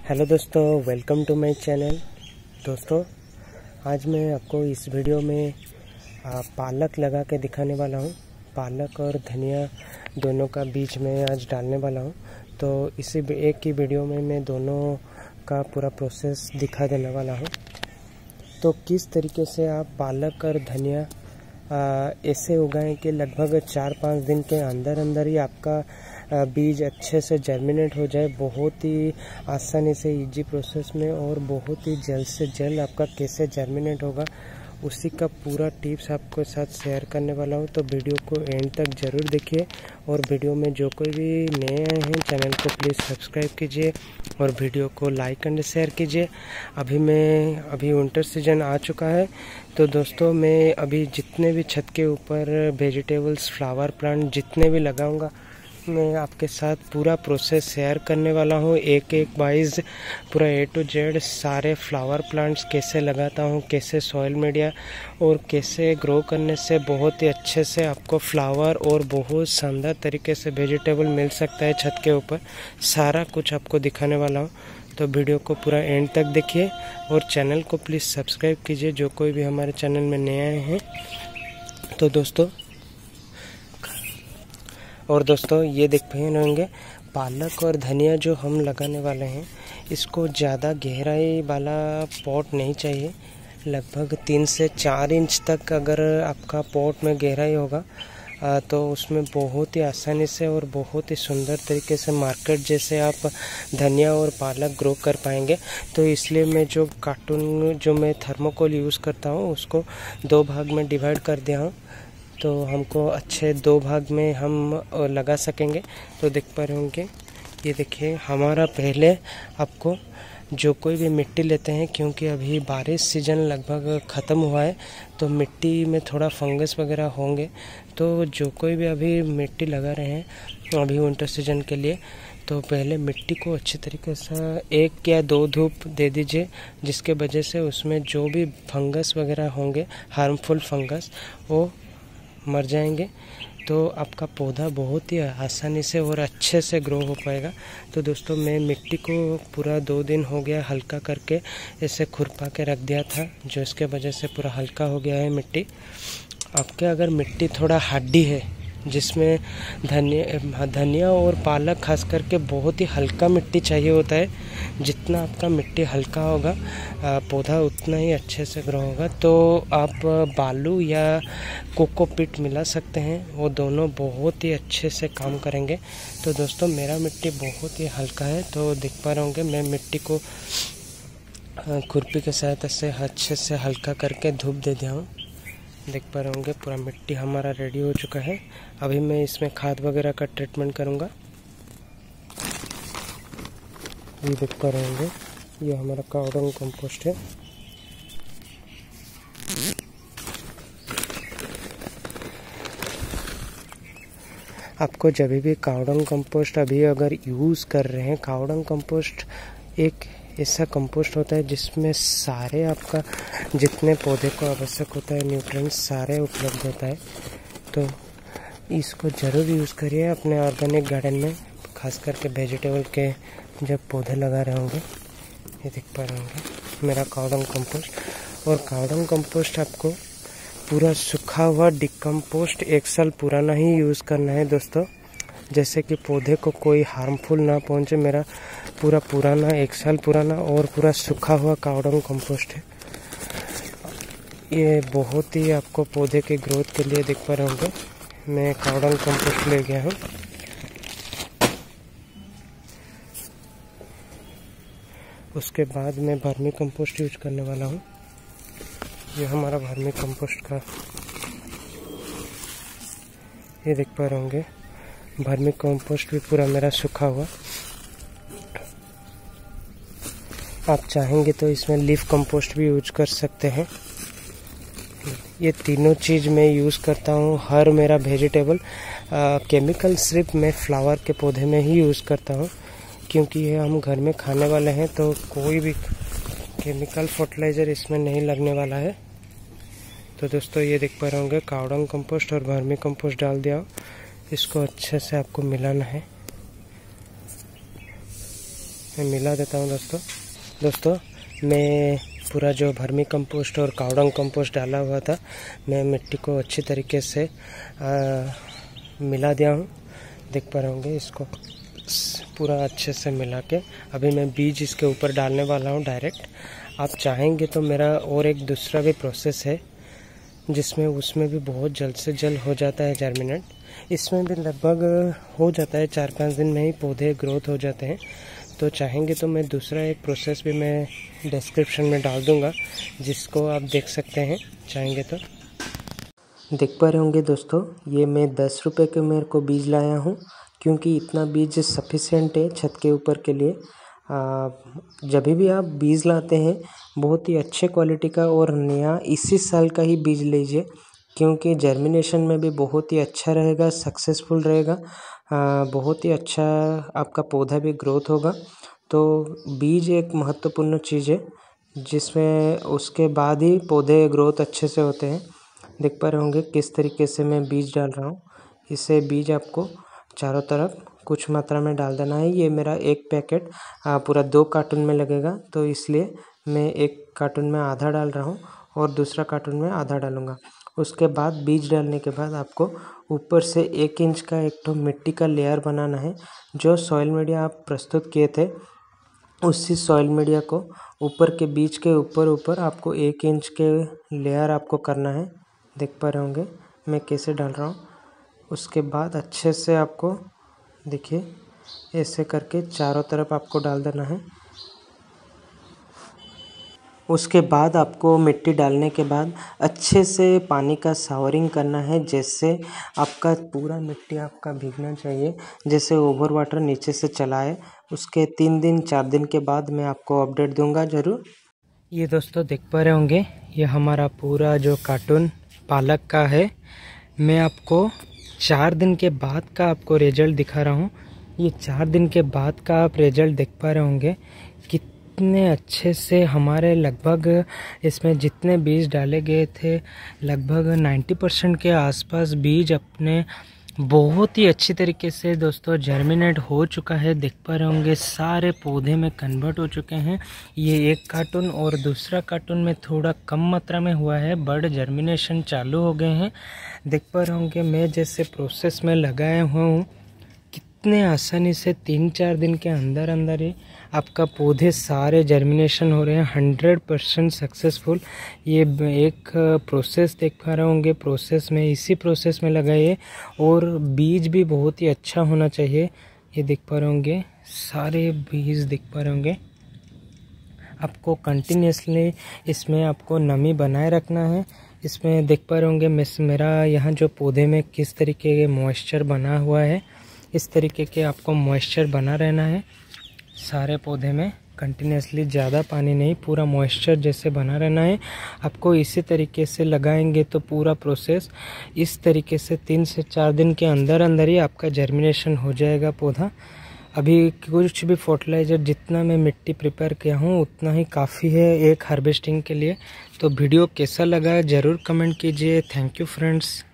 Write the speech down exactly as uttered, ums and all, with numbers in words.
Hello दोस्तों, welcome to my channel. दोस्तों, आज मैं आपको इस वीडियो में आ, पालक लगा के दिखाने वाला हूँ। पालक और धनिया दोनों का बीज में आज डालने वाला हूँ। तो इसी एक ही वीडियो में मैं दोनों का पूरा प्रोसेस दिखा देने वाला हूँ। तो किस तरीके से आप पालक और धनिया ऐसे उगाएं कि लगभग चार पाँच दिन के अंदर अंदर ही आपका बीज अच्छे से जर्मिनेट हो जाए, बहुत ही आसानी से इजी प्रोसेस में और बहुत ही जल्द से जल्द आपका कैसे जर्मिनेट होगा, उसी का पूरा टिप्स आपके साथ शेयर करने वाला हूँ। तो वीडियो को एंड तक ज़रूर देखिए और वीडियो में जो कोई भी नए आए हैं चैनल को प्लीज़ सब्सक्राइब कीजिए और वीडियो को लाइक एंड शेयर कीजिए। अभी मैं अभी विंटर सीजन आ चुका है, तो दोस्तों मैं अभी जितने भी छत के ऊपर वेजिटेबल्स, फ्लावर प्लांट जितने भी लगाऊंगा, मैं आपके साथ पूरा प्रोसेस शेयर करने वाला हूँ। एक एक वाइज पूरा ए टू जेड सारे फ्लावर प्लांट्स कैसे लगाता हूँ, कैसे सॉइल मीडिया और कैसे ग्रो करने से बहुत ही अच्छे से आपको फ्लावर और बहुत शानदार तरीके से वेजिटेबल मिल सकता है छत के ऊपर, सारा कुछ आपको दिखाने वाला हूँ। तो वीडियो को पूरा एंड तक देखिए और चैनल को प्लीज़ सब्सक्राइब कीजिए जो कोई भी हमारे चैनल में नए आए हैं। तो दोस्तों और दोस्तों ये देख पाए होंगे, पालक और धनिया जो हम लगाने वाले हैं, इसको ज़्यादा गहराई वाला पॉट नहीं चाहिए। लगभग तीन से चार इंच तक अगर आपका पॉट में गहराई होगा तो उसमें बहुत ही आसानी से और बहुत ही सुंदर तरीके से मार्केट जैसे आप धनिया और पालक ग्रो कर पाएंगे। तो इसलिए मैं जो कार्टून जो मैं थर्मोकोल यूज़ करता हूँ उसको दो भाग में डिवाइड कर दिया हूँ, तो हमको अच्छे दो भाग में हम लगा सकेंगे। तो देख पा रहे होंगे, ये देखिए हमारा पहले आपको जो कोई भी मिट्टी लेते हैं, क्योंकि अभी बारिश सीजन लगभग ख़त्म हुआ है तो मिट्टी में थोड़ा फंगस वगैरह होंगे। तो जो कोई भी अभी मिट्टी लगा रहे हैं अभी विंटर सीजन के लिए, तो पहले मिट्टी को अच्छी तरीके से एक या दो धूप दे दीजिए, जिसके वजह से उसमें जो भी फंगस वगैरह होंगे, हार्मफुल फंगस, वो मर जाएंगे। तो आपका पौधा बहुत ही आसानी से और अच्छे से ग्रो हो पाएगा। तो दोस्तों मैं मिट्टी को पूरा दो दिन हो गया हल्का करके ऐसे खुरपा के रख दिया था, जो इसके वजह से पूरा हल्का हो गया है मिट्टी। आपके अगर मिट्टी थोड़ा हार्डी है, जिसमें धनिया धनिया और पालक खास करके बहुत ही हल्का मिट्टी चाहिए होता है, जितना आपका मिट्टी हल्का होगा पौधा उतना ही अच्छे से ग्रो होगा। तो आप बालू या कोकोपीट मिला सकते हैं, वो दोनों बहुत ही अच्छे से काम करेंगे। तो दोस्तों मेरा मिट्टी बहुत ही हल्का है, तो देख पा रहे होंगे मैं मिट्टी को खुरपी के सहायता से अच्छे से हल्का करके धूप दे दिया हूँ। देख पा रहे होंगे पूरा मिट्टी हमारा रेडी हो चुका है। अभी मैं इसमें खाद वगैरह का ट्रीटमेंट करूँगा। ये देख पा रहे होंगे, ये हमारा कावडंग कंपोस्ट है। आपको जब भी कावडंग कंपोस्ट अभी अगर यूज़ कर रहे हैं, कावडंग कंपोस्ट एक ऐसा कंपोस्ट होता है जिसमें सारे आपका जितने पौधे को आवश्यक होता है न्यूट्रिएंट्स सारे उपलब्ध होता है। तो इसको ज़रूर यूज़ करिए अपने ऑर्गेनिक गार्डन में, खास करके वेजिटेबल के जब पौधे लगा रहे होंगे। ये देख पा रहे होंगे मेरा कावडंग कंपोस्ट। और कावडंग कंपोस्ट आपको पूरा सूखा हुआ डिकम्पोस्ट एक साल पुराना ही यूज़ करना है दोस्तों, जैसे कि पौधे को कोई हार्मफुल ना पहुंचे। मेरा पूरा पुराना एक साल पुराना और पूरा सूखा हुआ कावडंग कंपोस्ट है। ये बहुत ही आपको पौधे के ग्रोथ के लिए देख पा रहे होंगे मैं कावडंग कंपोस्ट ले गया हूँ। उसके बाद मैं वर्मी कंपोस्ट यूज करने वाला हूँ। ये हमारा वर्मी कंपोस्ट का, ये देख पा रहे होंगे वर्मी कंपोस्ट भी पूरा मेरा सूखा हुआ। आप चाहेंगे तो इसमें लीफ कंपोस्ट भी यूज कर सकते हैं। ये तीनों चीज़ मैं यूज़ करता हूँ हर मेरा वेजिटेबल। केमिकल सिर्फ मैं फ्लावर के पौधे में ही यूज़ करता हूँ, क्योंकि ये हम घर में खाने वाले हैं, तो कोई भी केमिकल फर्टिलाइज़र इसमें नहीं लगने वाला है। तो दोस्तों ये देख पा रहे होंगे कावडंग कंपोस्ट और वर्मी कंपोस्ट डाल दिया। इसको अच्छे से आपको मिलाना है। मैं मिला देता हूँ दोस्तों। दोस्तों मैं पूरा जो वर्मी कंपोस्ट और कावडंग कंपोस्ट डाला हुआ था, मैं मिट्टी को अच्छी तरीके से आ, मिला दिया हूँ। देख पा रहे होंगे इसको पूरा अच्छे से मिला के अभी मैं बीज इसके ऊपर डालने वाला हूँ डायरेक्ट। आप चाहेंगे तो मेरा और एक दूसरा भी प्रोसेस है जिसमें उसमें भी बहुत जल्द से जल्द हो जाता है जर्मिनेट। इसमें भी लगभग हो जाता है चार पाँच दिन में ही पौधे ग्रोथ हो जाते हैं। तो चाहेंगे तो मैं दूसरा एक प्रोसेस भी मैं डिस्क्रिप्शन में डाल दूंगा, जिसको आप देख सकते हैं चाहेंगे तो। देख पा रहे होंगे दोस्तों, ये मैं दस रुपये के मेरे को बीज लाया हूँ, क्योंकि इतना बीज सफिशिएंट है छत के ऊपर के लिए। जब भी आप बीज लाते हैं बहुत ही अच्छे क्वालिटी का और नया इसी साल का ही बीज लीजिए, क्योंकि जर्मिनेशन में भी बहुत ही अच्छा रहेगा, सक्सेसफुल रहेगा, आ, बहुत ही अच्छा आपका पौधा भी ग्रोथ होगा। तो बीज एक महत्वपूर्ण चीज़ है जिसमें उसके बाद ही पौधे ग्रोथ अच्छे से होते हैं। देख पा रहे होंगे किस तरीके से मैं बीज डाल रहा हूँ। इसे बीज आपको चारों तरफ कुछ मात्रा में डाल देना है। ये मेरा एक पैकेट आ, पूरा दो कार्टून में लगेगा, तो इसलिए मैं एक कार्टून में आधा डाल रहा हूँ और दूसरा कार्टून में आधा डालूँगा। उसके बाद बीज डालने के बाद आपको ऊपर से एक इंच का एक तो मिट्टी का लेयर बनाना है। जो सॉइल मीडिया आप प्रस्तुत किए थे उसी सॉइल मीडिया को ऊपर के बीज के ऊपर ऊपर आपको एक इंच के लेयर आपको करना है। देख पा रहे होंगे मैं कैसे डाल रहा हूँ। उसके बाद अच्छे से आपको देखिए ऐसे करके चारों तरफ आपको डाल देना है। उसके बाद आपको मिट्टी डालने के बाद अच्छे से पानी का शावरिंग करना है, जैसे आपका पूरा मिट्टी आपका भीगना चाहिए, जैसे ओवर वाटर नीचे से चलाए। उसके तीन दिन चार दिन के बाद मैं आपको अपडेट दूंगा ज़रूर। ये दोस्तों देख पा रहे होंगे, ये हमारा पूरा जो कार्टून पालक का है। मैं आपको चार दिन के बाद का आपको रिजल्ट दिखा रहा हूँ। ये चार दिन के बाद का आप रिजल्ट देख पा रहे होंगे कितने अच्छे से हमारे लगभग इसमें जितने बीज डाले गए थे लगभग नब्बे परसेंट के आसपास बीज अपने बहुत ही अच्छी तरीके से दोस्तों जर्मिनेट हो चुका है। देख पा रहे होंगे सारे पौधे में कन्वर्ट हो चुके हैं। ये एक कार्टून और दूसरा कार्टून में थोड़ा कम मात्रा में हुआ है, बट जर्मिनेशन चालू हो गए हैं। देख पा रहे होंगे मैं जैसे प्रोसेस में लगाया हुआ हूँ, कितने आसानी से तीन चार दिन के अंदर अंदर ही आपका पौधे सारे जर्मिनेशन हो रहे हैं, हंड्रेड परसेंट सक्सेसफुल। ये एक प्रोसेस देख पा रहे होंगे, प्रोसेस में इसी प्रोसेस में लगाइए और बीज भी बहुत ही अच्छा होना चाहिए। ये देख पा रहे होंगे सारे बीज देख पा रहे होंगे। आपको कंटिन्यूसली इसमें आपको नमी बनाए रखना है। इसमें देख पा रहे होंगे मेरा यहाँ जो पौधे में किस तरीके के मॉइस्चर बना हुआ है, इस तरीके के आपको मॉइस्चर बना रहना है सारे पौधे में। कंटिन्यूसली ज़्यादा पानी नहीं, पूरा मॉइस्चर जैसे बना रहना है। आपको इसी तरीके से लगाएंगे तो पूरा प्रोसेस इस तरीके से तीन से चार दिन के अंदर अंदर ही आपका जर्मिनेशन हो जाएगा पौधा। अभी कुछ भी फर्टिलाइज़र जितना मैं मिट्टी प्रिपेयर किया हूँ उतना ही काफ़ी है एक हार्वेस्टिंग के लिए। तो वीडियो कैसा लगा ज़रूर कमेंट कीजिए। Thank you friends.